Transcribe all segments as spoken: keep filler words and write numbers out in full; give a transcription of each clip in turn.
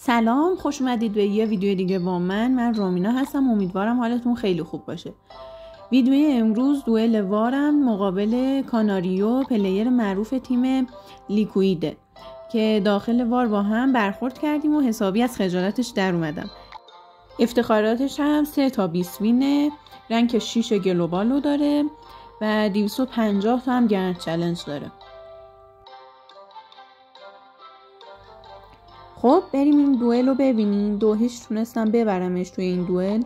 سلام، خوش اومدید به یه ویدیو دیگه با من. من رومینا هستم. امیدوارم حالتون خیلی خوب باشه. ویدیوی امروز دوئل وارم مقابل کاناریو، پلیر معروف تیم لیکویده که داخل وار با هم برخورد کردیم و حسابی از خجالتش در اومدم. افتخاراتش هم سه تا بیست وینه، رنک شش گلوبالو داره و دویست و پنجاه تا هم گرند چالش داره. خب بریم این دوئل رو ببینیم. دو هیچ تونستم ببرمش توی این دوئل.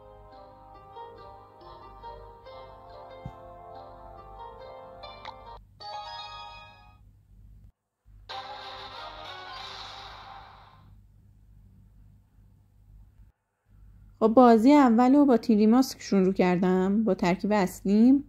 خب بازی اول رو با تیریماسک شروع کردم با ترکیب اصلیم.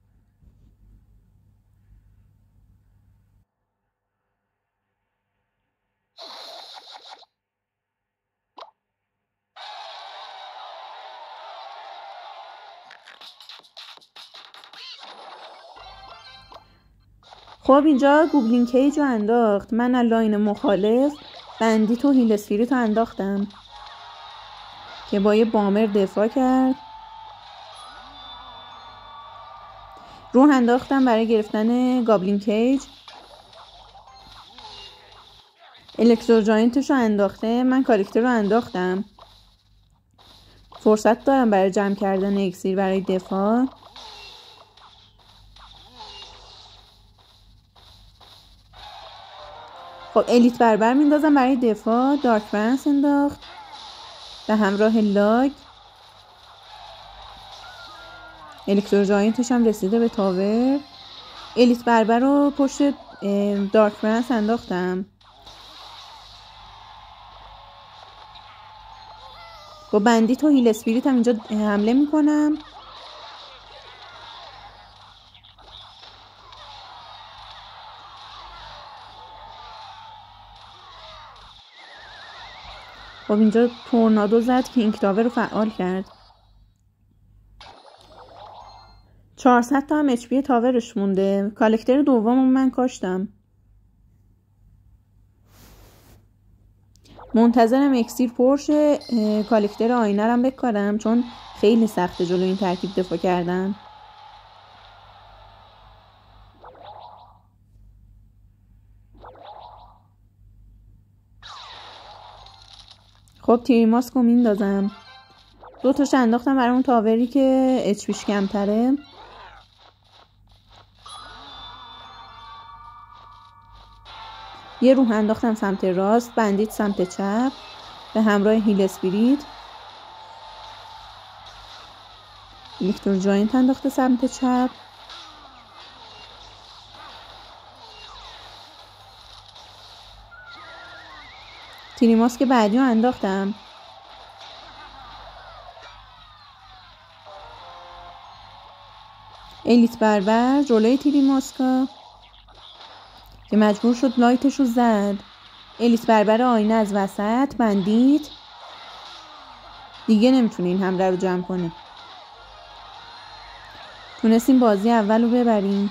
خب اینجا گوبلین کیج رو انداخت. من از لاین مخالف بندیت و هیل اسپیریت رو انداختم که با یه بامر دفاع کرد. رو انداختم برای گرفتن گابلین کیج. الکترو جاینتش رو انداخته. من کاراکتر رو انداختم. فرصت دارم برای جمع کردن اکسیر برای دفاع. خب الیت بربر میندازم برای دفاع. دارک برنس انداخت به همراه لاگ. الکترو جاینتش هم رسیده به تاور. الیت بربر رو پشت دارک برنس انداختم. با بندیت و هیل اسپیریت هم اینجا حمله میکنم. خب اینجا تورنادو زد که کینگ تاور رو فعال کرد. چهارصد تا هم اچ پی تاورش مونده. کالکتر دومو من کاشتم. منتظرم اکسیر پرشه کالکتر آینه رم بکارم چون خیلی سخته جلو این ترکیب دفاع کردن. خب تیریماسک رو میندازم. دو تاش انداختم برای اون تاوری که اچ پیش کمتره. یه روح انداختم سمت راست. بندیت سمت چپ به همراه هیل اسپیریت. الکترو جاینت انداخته سمت چپ. تیریماسک بعدی رو انداختم. الیت بربر جلوی تیریماسکا که مجبور شد لایتش رو زد. الیت بربر آینه از وسط. بندیت دیگه نمیتونه این حمله رو جمع کنه. تونستیم بازی اول رو ببریم.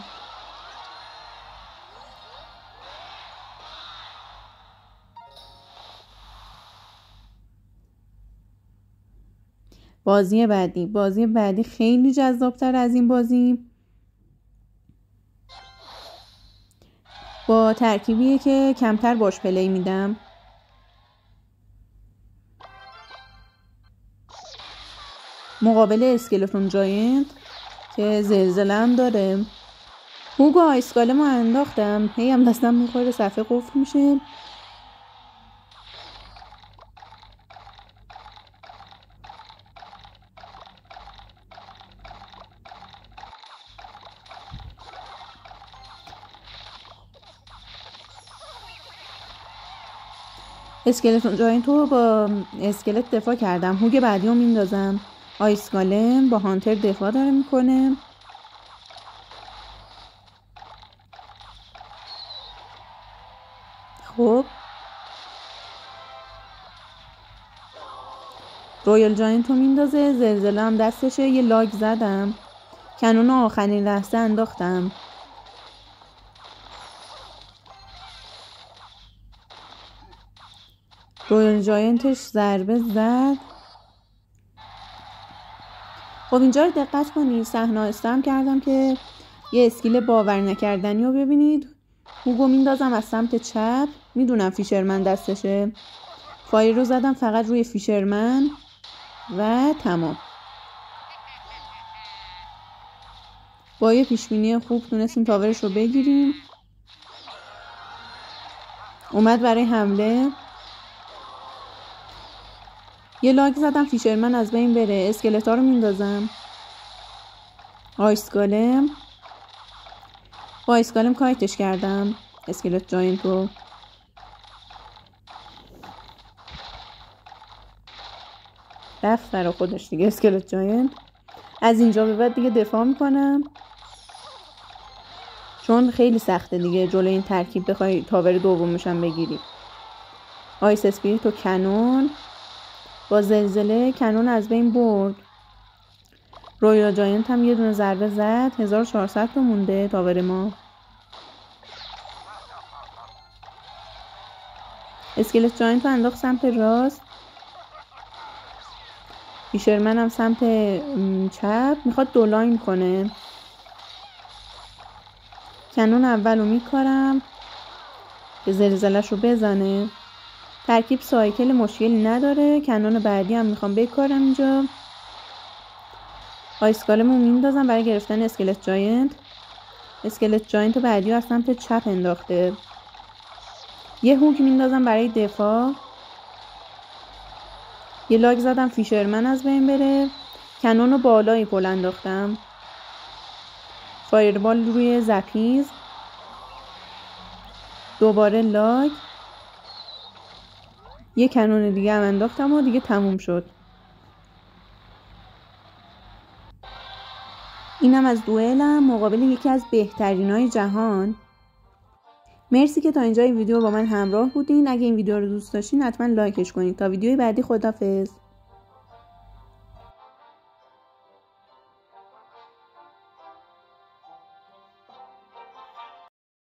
بازی بعدی بازی بعدی خیلی جذابتر از این بازی. با ترکیبیه که کمتر باش پلی میدم. مقابل اسکلتون جاینت که زلزله هم داره. هوگو آیسکالمو انداختم. هی هم دستم میخوره صفحه قفل میشه. اسکلتون جاینت رو با اسکلت دفاع کردم. هوگ بعدی رو میندازم. آیسکالم با هانتر دفاع داره میکنه. خب رویال جاینت رو میندازه. زلزله هم دستشه. یه لاگ زدم. کنون آخرین لحظه انداختم. رویال جاینتش ضربه زد. خب اینجا رو دقت کنید، صحنه استم کردم که یه اسکیل باور نکردنی رو ببینید. هوگو میندازم از سمت چپ، میدونم فیشرمن دستشه، فایر رو زدم فقط روی فیشرمن و تمام. با یه پیشبینی خوب تونستیم تاورش رو بگیریم. اومد برای حمله، یه لاگ زدم فیشرمن از بین بره، اسکلتا رو میندازم. آیس گالم، با آیس گالم کایتش کردم اسکلت جاینت رو. رفت برا خودش دیگه اسکلت جاینت. از اینجا به بعد دیگه دفاع میکنم چون خیلی سخته دیگه جلوی این ترکیب بخوای تاور دومش هم بگیری. آیس اسپریت و کنون، با زلزله کنون از بین برد. رویال جاینت هم یه دونه ضربه زد. هزار و چهارصد تا مونده تاور ما. اسکلت جاینت رو انداخت سمت راست، فیشرمن هم سمت چپ میخواد دو لاین کنه. کنون اول رو میکارم که زلزلش رو بزنه. ترکیب سایکل مشکلی نداره. کنون بعدی هم میخوام بکارم اینجا. آیس گالم رو میندازم برای گرفتن اسکلت جاینت. اسکلت جاینت بعدی رو از سمت چپ انداخته. یه هوک میندازم برای دفاع. یه لاگ زدم فیشرمن از بین بره. کنون رو بالای پل انداختم. فایربال روی زپیز. دوباره لاگ. یه کنون دیگه هم انداختم و دیگه تموم شد. اینم از دوئلم مقابل یکی از بهترینای جهان. مرسی که تا اینجای ویدیو با من همراه بودین. اگه این ویدیو رو دوست داشتین حتما لایکش کنید. تا ویدیوی بعدی، خداحافظ.